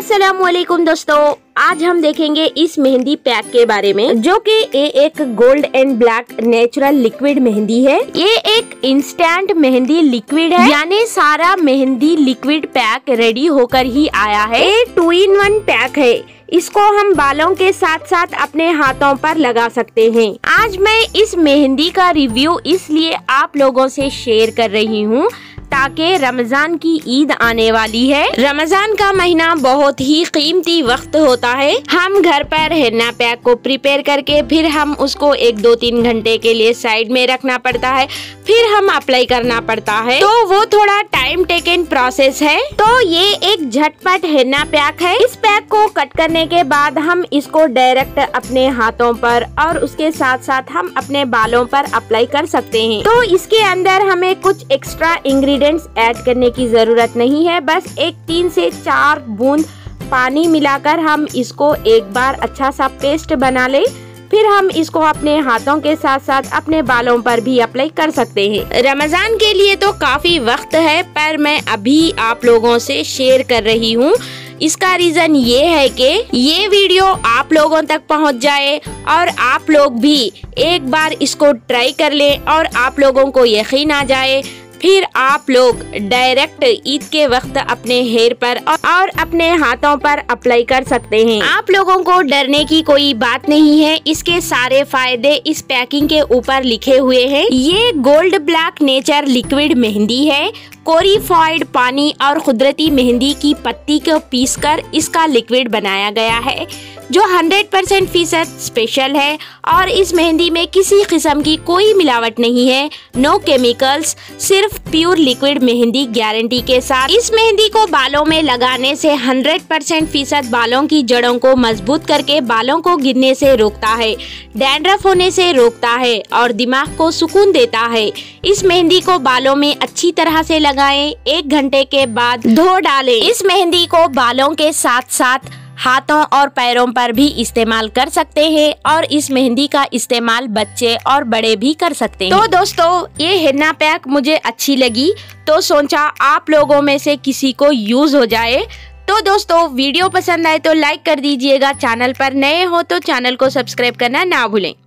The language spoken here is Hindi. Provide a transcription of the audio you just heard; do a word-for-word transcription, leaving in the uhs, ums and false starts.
अस्सलामुअलैकुम दोस्तों, आज हम देखेंगे इस मेहंदी पैक के बारे में, जो कि ये एक gold and black natural liquid मेहंदी है। ये एक इंस्टेंट मेहंदी लिक्विड है, यानी सारा मेहंदी लिक्विड पैक रेडी होकर ही आया है। ये टू इन वन पैक है। इसको हम बालों के साथ साथ अपने हाथों पर लगा सकते हैं। आज मैं इस मेहंदी का रिव्यू इसलिए आप लोगों से शेयर कर रही हूँ ताकि रमजान की ईद आने वाली है। रमजान का महीना बहुत ही कीमती वक्त होता है। हम घर पर हिन्ना पैक को प्रिपेयर करके फिर हम उसको एक दो तीन घंटे के लिए साइड में रखना पड़ता है, फिर हम अप्लाई करना पड़ता है, तो वो थोड़ा टाइम टेकन प्रोसेस है। तो ये एक झटपट हिन्ना पैक है। इस पैक को कट करने के बाद हम इसको डायरेक्ट अपने हाथों पर और उसके साथ साथ हम अपने बालों पर अप्लाई कर सकते हैं। तो इसके अंदर हमें कुछ एक्स्ट्रा इंग्रेडिएंट्स ऐड करने की जरूरत नहीं है। बस एक तीन से चार बूंद पानी मिलाकर हम इसको एक बार अच्छा सा पेस्ट बना ले, फिर हम इसको अपने हाथों के साथ साथ अपने बालों पर भी अप्लाई कर सकते हैं। रमजान के लिए तो काफी वक्त है, पर मैं अभी आप लोगों से शेयर कर रही हूँ। इसका रीजन ये है कि ये वीडियो आप लोगों तक पहुंच जाए और आप लोग भी एक बार इसको ट्राई कर लें और आप लोगों को यकीन आ जाए, फिर आप लोग डायरेक्ट ईद के वक्त अपने हेयर पर और अपने हाथों पर अप्लाई कर सकते हैं। आप लोगों को डरने की कोई बात नहीं है। इसके सारे फायदे इस पैकिंग के ऊपर लिखे हुए हैं। ये गोल्ड ब्लैक नेचर लिक्विड मेहंदी है। कोरीफाइड पानी और कुदरती मेहंदी की पत्ती को पीसकर इसका लिक्विड बनाया गया है, जो हंड्रेड परसेंट फीसद स्पेशल है। और इस मेहंदी में किसी किस्म की कोई मिलावट नहीं है, नो केमिकल्स, सिर्फ प्योर लिक्विड मेहंदी गारंटी के साथ। इस मेहंदी को बालों में लगाने से हंड्रेड परसेंट फीसद बालों की जड़ों को मजबूत करके बालों को गिरने से रोकता है, डैंड्रफ होने से रोकता है और दिमाग को सुकून देता है। इस मेहंदी को बालों में अच्छी तरह से लगाएं, एक घंटे के बाद धो डालें। इस मेहंदी को बालों के साथ साथ हाथों और पैरों पर भी इस्तेमाल कर सकते हैं और इस मेहंदी का इस्तेमाल बच्चे और बड़े भी कर सकते हैं। तो दोस्तों, ये हिन्ना पैक मुझे अच्छी लगी, तो सोचा आप लोगों में से किसी को यूज हो जाए। तो दोस्तों, वीडियो पसंद आए तो लाइक कर दीजिएगा। चैनल पर नए हो तो चैनल को सब्सक्राइब करना ना भूलें।